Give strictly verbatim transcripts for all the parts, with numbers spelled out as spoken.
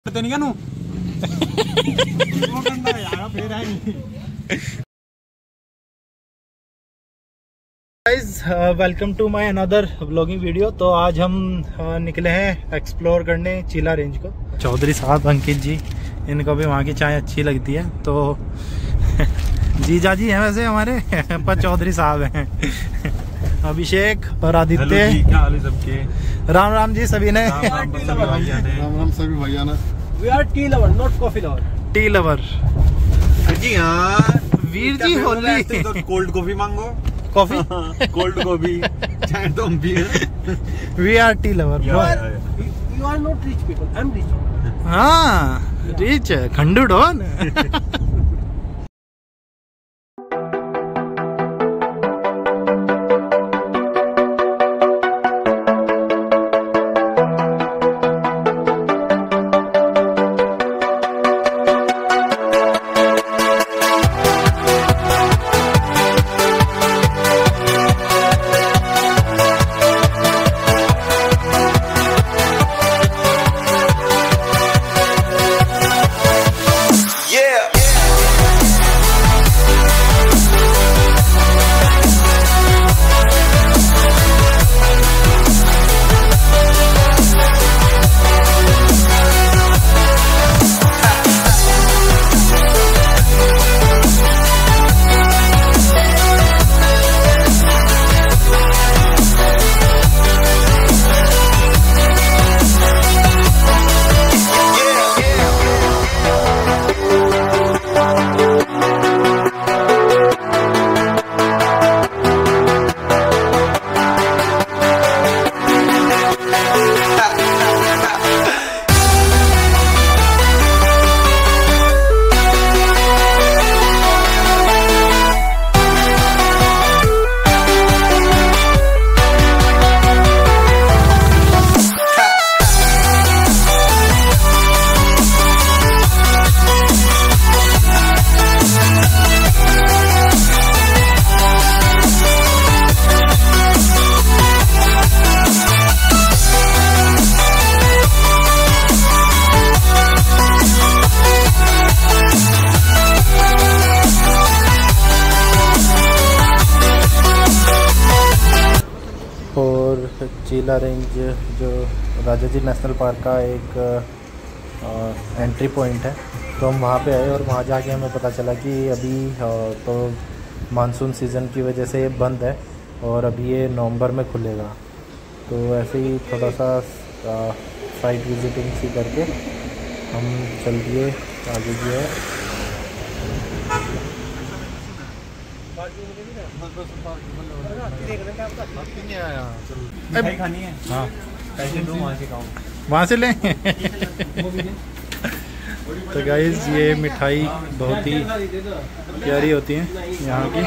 तो नहीं करूं वो करना यार फिर है नहीं। Guys welcome to my another vlogging video. तो आज हम uh, निकले हैं एक्सप्लोर करने चीला रेंज को। चौधरी साहब अंकित जी, इनको भी वहाँ की चाय अच्छी लगती है। तो जीजा जी हैं वैसे हमारे पर चौधरी साहब हैं अभिषेक और आदित्य। क्या हाल है सबके? राम राम जी सभी ने। राम राम सभी भैया ने। राम राम सभी भैया ना। We are tea lover, not coffee lover. Tea lover जी हाँ वीर जी होली तो कोल्ड कॉफी मांगो। कॉफी कोल्ड कॉफी चाहे तो हम भी we are tea lover. You are not rich people. I'm rich. हाँ रिच खंडू डॉन। और चीला रेंज जो राजा जी नेशनल पार्क का एक आ, एंट्री पॉइंट है। तो हम वहाँ पे आए और वहाँ जाके हमें पता चला कि अभी आ, तो मानसून सीज़न की वजह से ये बंद है और अभी ये नवंबर में खुलेगा। तो ऐसे ही थोड़ा सा साइट विजिटिंग सी करके हम चल दिए आगे जो है। मिठाई खानी है। हाँ पैसे दो वहाँ से खाओ। वहाँ से लें। तो गाइस ये मिठाई बहुत ही प्यारी होती है यहाँ की।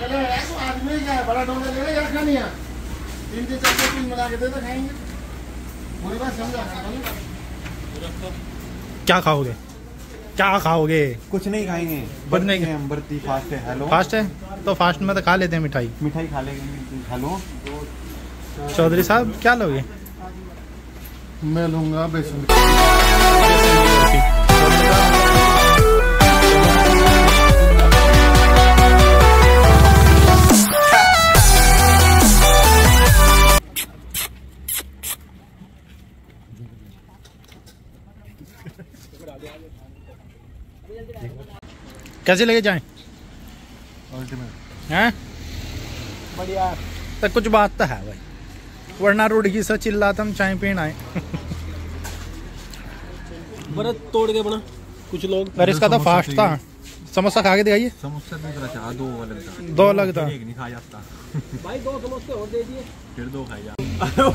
क्या खाओगे क्या खाओगे? कुछ नहीं खाएंगे। कुछ नहीं हम बर्ती फास्ट है। हेलो फास्ट है तो फास्ट में तो खा लेते हैं मिठाई। मिठाई खा लेंगे। हेलो चौधरी साहब क्या लोगे? मैं लूंगा बेसन। कैसे लेके जाएं? अल्टीमेट हैं बढ़िया। तो कुछ बात तो है भाई, वरना रुड़गी से चिल्लाता हम चाय पीना है। बरत तोड़ के बना कुछ लोग। अरे इसका तो फास्ट था। समोसा खा के दिखाइए। समोसा दूसरा चाह दो अलग था। दो अलग था। एक नहीं खा जाता। भाई दो समोसे और दे दिए। फिर दो खाई जा।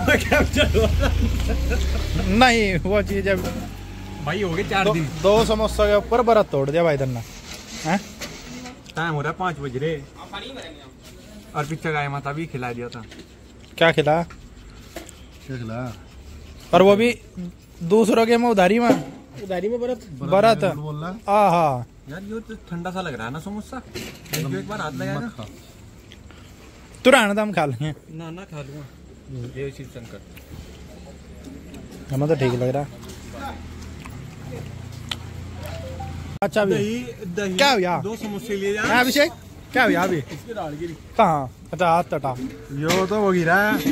नहीं वो चीज है भाई हो गए चार दो, दिन। दो समोसा के ऊपर बरत तोड़ दिया भाई धरना है। टाइम हो रहा है पाँच बज रहे और पिक्चर गाय माता भी खिला दिया था। क्या खिला? क्या खिला? और वो भी दूसरों के में उधारी में उधारी में बरत बरत। बोल रहा आ हाँ यार ये तो ठंडा सा लग रहा है ना समोसा। एक बार हाथ लगाएगा। तुरंत दम खा लेंगे। ना ना खा लूंगा। ये शिव शंकर हमें तो ठीक लग रहा। अच्छा भी दही दही क्या हुआ? दो समोसे लिए जा। हाँ, अभिषेक क्या हुआ अभी? इसकी दाल गिरी। कहाँ? अच्छा हाथ तटा। यो तो वो गिरा है।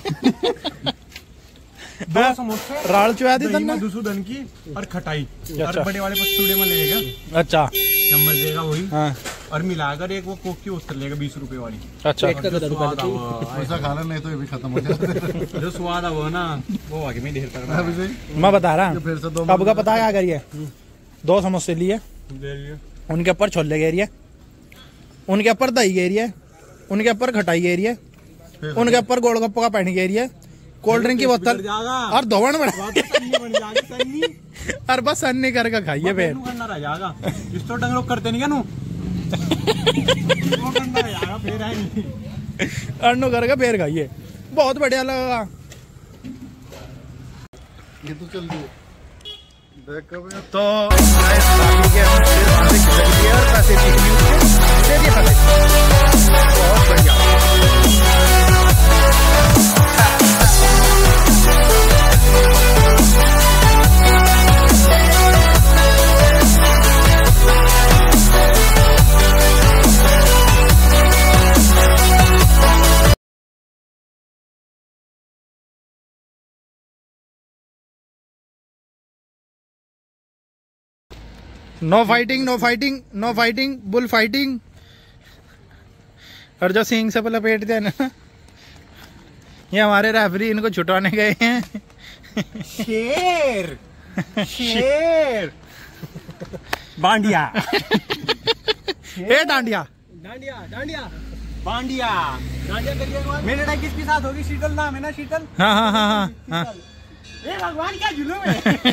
दो समोसे राल चुया दी दही तन्ने? में दूसरी की और खटाई अच्छा। और बड़े वाले पस्तूड़े में लेगा अच्छा चम्मच देगा वही हाँ और मिलाकर एक वो कोक की उतर लेगा बीस रुपए वाली। अच्छा पेट का जो दर्द स्वाद करती। आवा- पैसा खा ले नहीं तो ये भी खत्म हो जाता जो स्वाद आवा ना वो आगे में ढेर कर है अभी मैं बता रहा ये फिर से दो हूँ अब का पता क्या करिए दो समोसे लिए उनके ऊपर छोले गेरिए उनके ऊपर दही गेरिए उनके ऊपर खटाई गेरिए उनके ऊपर गोलगप्पा का पानी गेरिए कोल्ड ड्रिंक की बोतल और धोवन बना और बस अन्नी करके खाइए फिर करना रह जाएगा इस तो डंग लोग करते नहीं क्या नू वो करना रह जाएगा फिर है नहीं अन्नू करके फिर खाइए बहुत बढ़िया लगेगा। ये तो चल रही है देख कब यार तो बाकी के हम फिर वहाँ से खिला दिए और पैसे भी दे दिए पैसे बहुत बढ़िया। No fighting no fighting no fighting bull fighting. और जो सिंह से लपेटते हैं ना ये हमारे रेफरी इनको छुटवाने गए हैं। शेर शेर बांडिया ए डांडिया डांडिया डांडिया बांडिया डांडिया करिए एक बार। मेरी लड़ाई किसके साथ होगी? शीतल नाम है ना शीतल। हाँ हाँ हाँ हाँ हाँ ए भगवान क्या जुलूम है।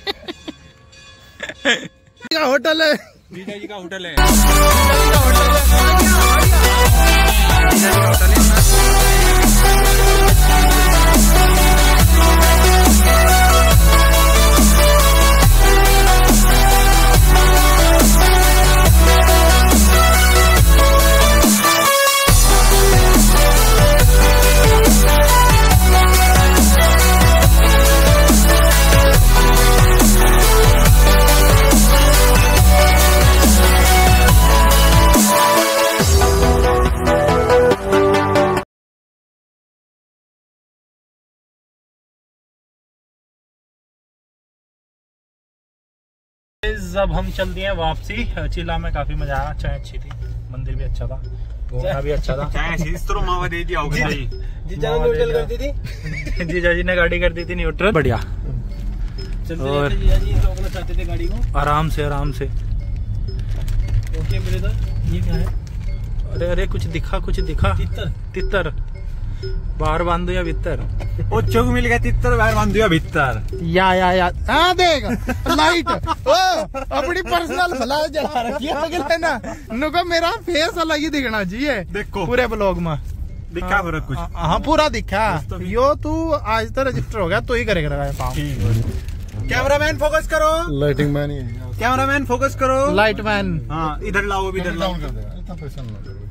क्या होटल है? जीजा जी का होटल है। अब हम चल दिए वापसी। चिल्ला में काफी मजा आया, चाय अच्छी थी, मंदिर भी अच्छा था, घूमना भी अच्छा था। मावा दे दिया होगा भाई। जीजा ने न्यूट्रल कर दी थी। जीजा जी ने गाड़ी कर दी थी न्यूट्रल। बढ़िया चलते और- चलते जीजा जी रोकना चाहते थे गाड़ी को। आराम से आराम से। ओके ब्रदर ये क्या है? अरे अरे कुछ दिखा कुछ दिखा तितर तितर बाहर बांधो या भीतर? ओ चौक मिल गया तितर बाहर बांध दिया भीतर। या या या हाँ देख लाइट ओ अपनी पर्सनल फ्लैश जला रखी है अगले ना नुको मेरा फेस अलग ही दिखना चाहिए देखो पूरे ब्लॉग में। दिखा फर्क कुछ। हाँ पूरा दिखा। यो तू आज तो रजिस्टर हो गया तो ही करेगा काम। कैमरामैन फोकस करो। लाइटिंग मैन ही है कैमरामैन फोकस करो। लाइट मैन हाँ इधर लाओ अभी इधर लाओ। डाउन कर देगा इतना पैसा ना लगेगा।